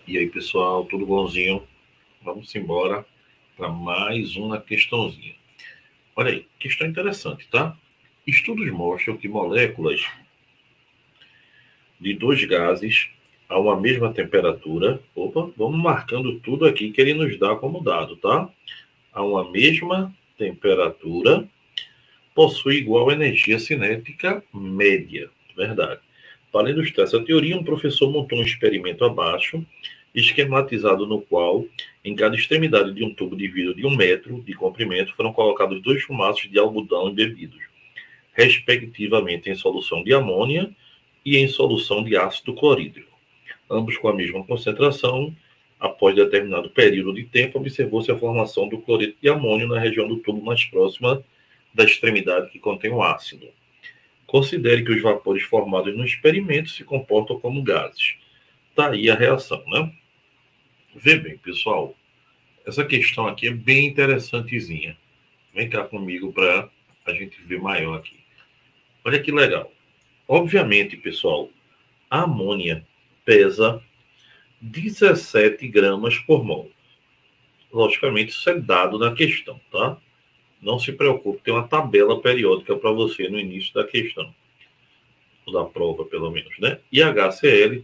E aí, pessoal, tudo bonzinho? Vamos embora para mais uma questãozinha. Olha aí, questão interessante, tá? Estudos mostram que moléculas de dois gases a uma mesma temperatura, vamos marcando tudo aqui que ele nos dá como dado, tá? A uma mesma temperatura possui igual energia cinética média, verdade. Para ilustrar essa teoria, um professor montou um experimento abaixo, esquematizado no qual, em cada extremidade de um tubo de vidro de 1 metro de comprimento, foram colocados 2 chumaços de algodão embebidos, respectivamente em solução de amônia e em solução de ácido clorídrico. Ambos com a mesma concentração. Após determinado período de tempo, observou-se a formação do cloreto de amônio na região do tubo mais próxima da extremidade que contém o ácido. Considere que os vapores formados no experimento se comportam como gases. Está aí a reação, né? Vê bem, pessoal, essa questão aqui é bem interessantezinha. Vem cá comigo para a gente ver maior aqui. Olha que legal. Obviamente, pessoal, a amônia pesa 17 gramas por mol. Logicamente, isso é dado na questão, tá? Não se preocupe, tem uma tabela periódica para você no início da questão. Da prova, pelo menos, né? E HCl,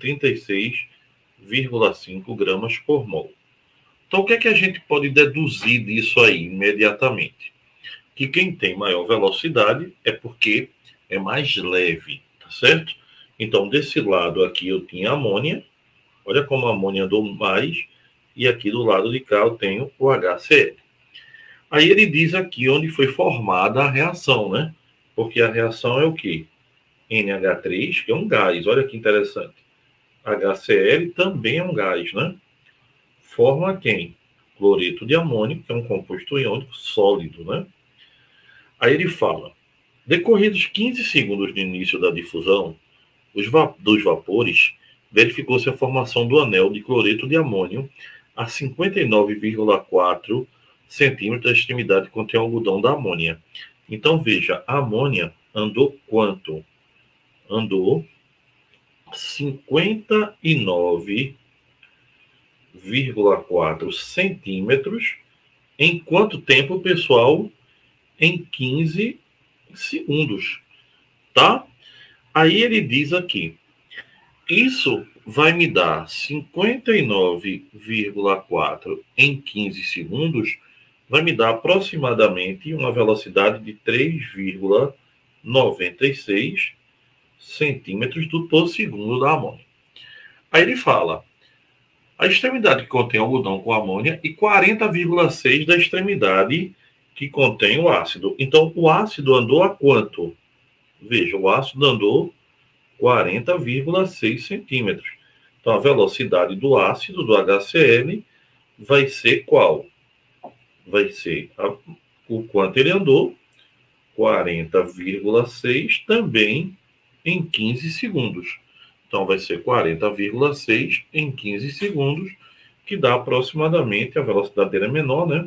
36,5 gramas por mol. Então, o que é que a gente pode deduzir disso aí imediatamente? Que quem tem maior velocidade é porque é mais leve, tá certo? Então, desse lado aqui eu tinha amônia, olha como a amônia andou mais, e aqui do lado de cá eu tenho o HCl. Aí ele diz aqui onde foi formada a reação, né? Porque a reação é o quê? NH3, que é um gás, olha que interessante. HCl também é um gás, né? Forma quem? Cloreto de amônio, que é um composto iônico sólido, né? Aí ele fala, decorridos 15 segundos do início da difusão dos vapores, verificou-se a formação do anel de cloreto de amônio a 59,4 centímetros da extremidade que contém o algodão da amônia. Então, veja, a amônia andou quanto? Andou 59,4 centímetros. Em quanto tempo, pessoal? Em 15 segundos, tá? Aí ele diz aqui, isso vai me dar 59,4 em 15 segundos, vai me dar aproximadamente uma velocidade de 3,96 centímetros por segundo da amônia. Aí ele fala, a extremidade que contém algodão com amônia e 40,6 da extremidade que contém o ácido. Então, o ácido andou a quanto? Veja, o ácido andou 40,6 centímetros. Então, a velocidade do ácido, do HCl, vai ser qual? Vai ser o quanto ele andou, 40,6 também em 15 segundos. Então, vai ser 40,6 em 15 segundos, que dá aproximadamente, a velocidade dele é menor, né?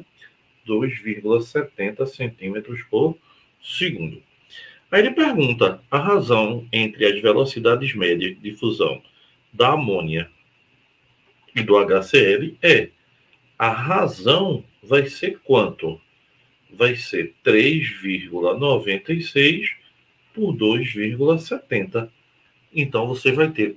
2,70 centímetros por segundo. Aí ele pergunta a razão entre as velocidades médias de difusão da amônia e do HCl é, a razão vai ser quanto? Vai ser 3,96 por 2,70. Então, você vai ter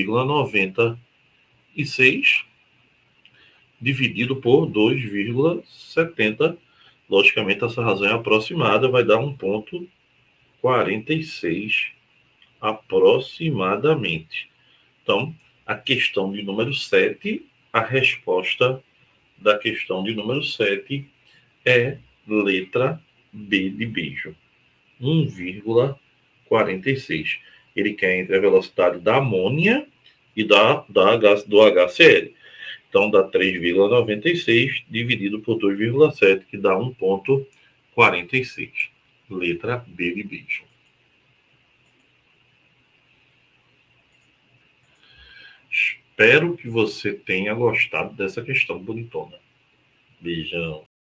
3,96 dividido por 2,70. Logicamente, essa razão é aproximada, vai dar 1,46 aproximadamente. Então, a questão de número 7, a resposta da questão de número 7 é letra B de beijo. 1,46. Ele quer entre a velocidade da amônia e do HCl. Então, dá 3,96 dividido por 2,7, que dá 1,46. Letra B de beijo. Espero que você tenha gostado dessa questão bonitona. Beijão.